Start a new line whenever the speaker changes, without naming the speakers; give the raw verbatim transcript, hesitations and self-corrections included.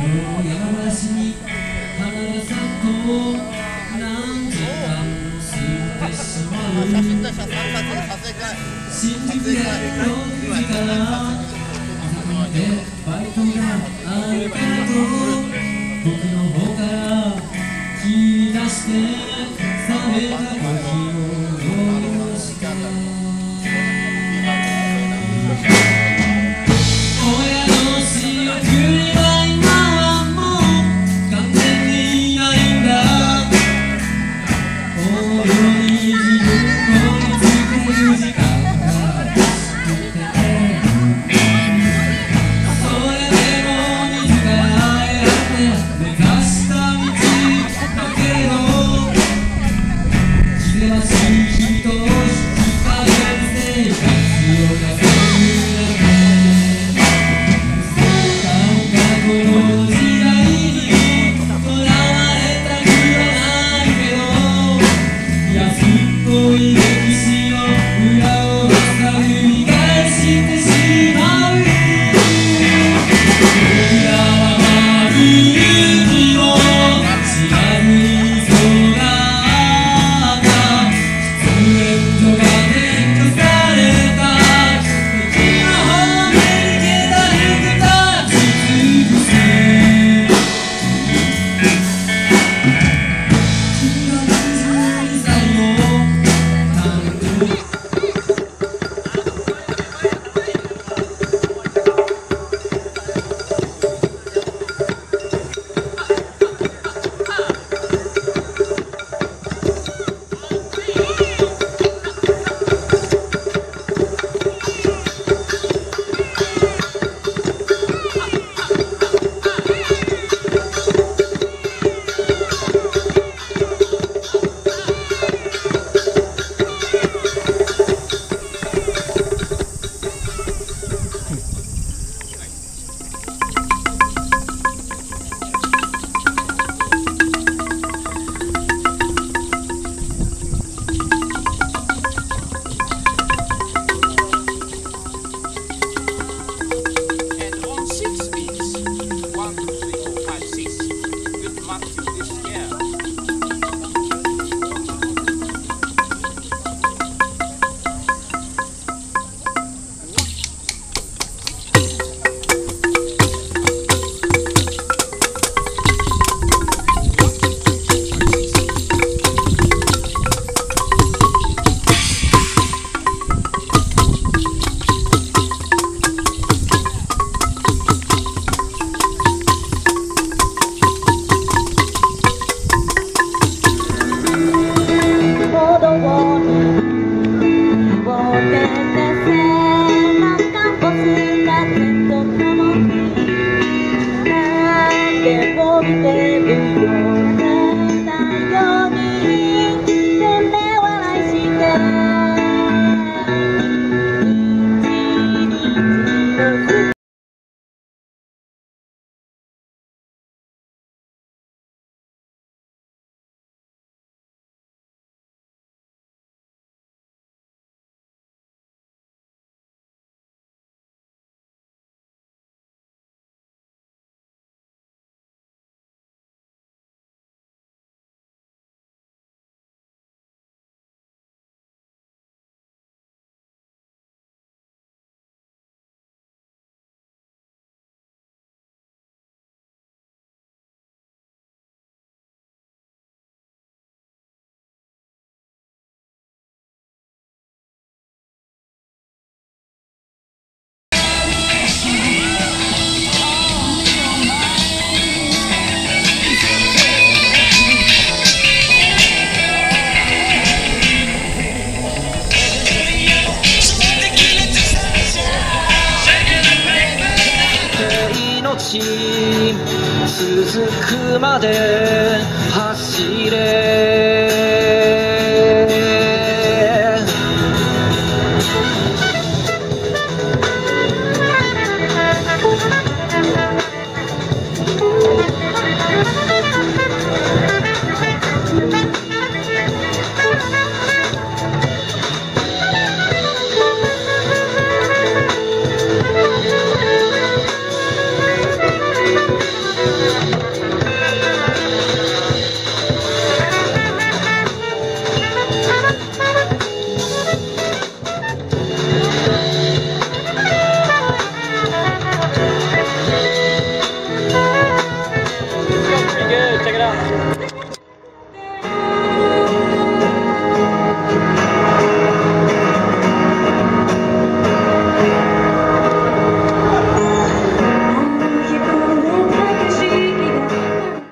山梨に花が咲くと何時間過ぎてしまう。新宿でろくじから朝までバイトがあるけど、僕の方から切り出して冷めたコーヒーを用意した。親の仕送りは今はもう完全にいないんだ。大夜に自分をつける時間が欲しくて、それでも自ら選んで目指した道だけど、気ぜわしい人を引きかえる生活を重ねる。この時代にとらわれたくはないけど、安っぽい歴史の裏を探り返してしまう。僕らは丸い息を知らずに育った喫煙所が撤去された駅の方面に消えた服たち。
続くまで走れ